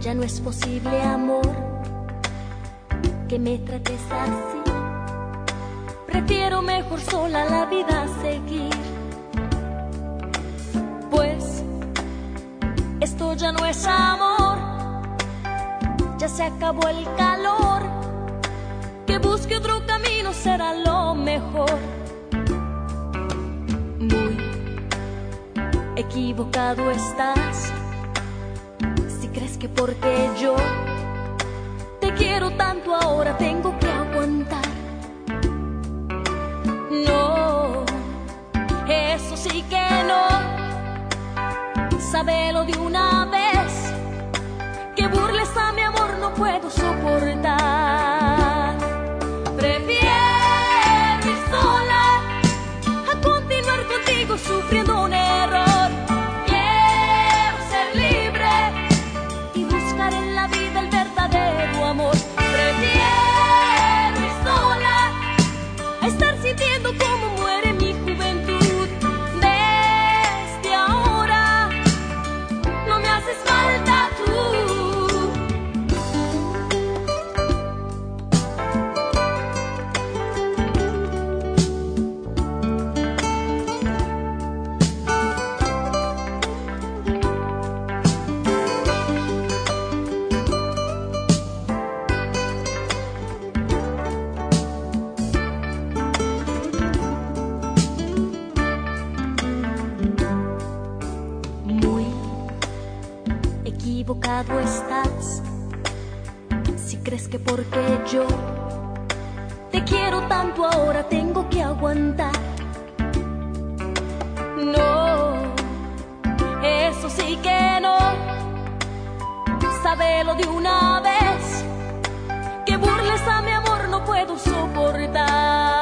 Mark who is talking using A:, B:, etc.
A: Ya no es posible, amor, que me trates así. Prefiero mejor sola la vida seguir, pues esto ya no es amor. Ya se acabó el calor. Que busque otro camino será lo mejor. Muy equivocado estás si crees que porque yo te quiero tanto ahora tengo que aguantar. No, eso sí que no. Sábelo de una vez, que burles a mi amor no puedo soportar. Prefiero ir sola a continuar contigo sufriendo un error. Quiero ser libre y buscar en la vida el verdadero amor. Prefiero ir sola a estar sintiendo cómo muere mi juventud. Desde ahora no me haces falta tú. Muy equivocado estás si crees que porque yo te quiero tanto ahora tengo que aguantar. No, eso sí que no. Sábelo de una vez, que burles a mi amor no puedo soportar.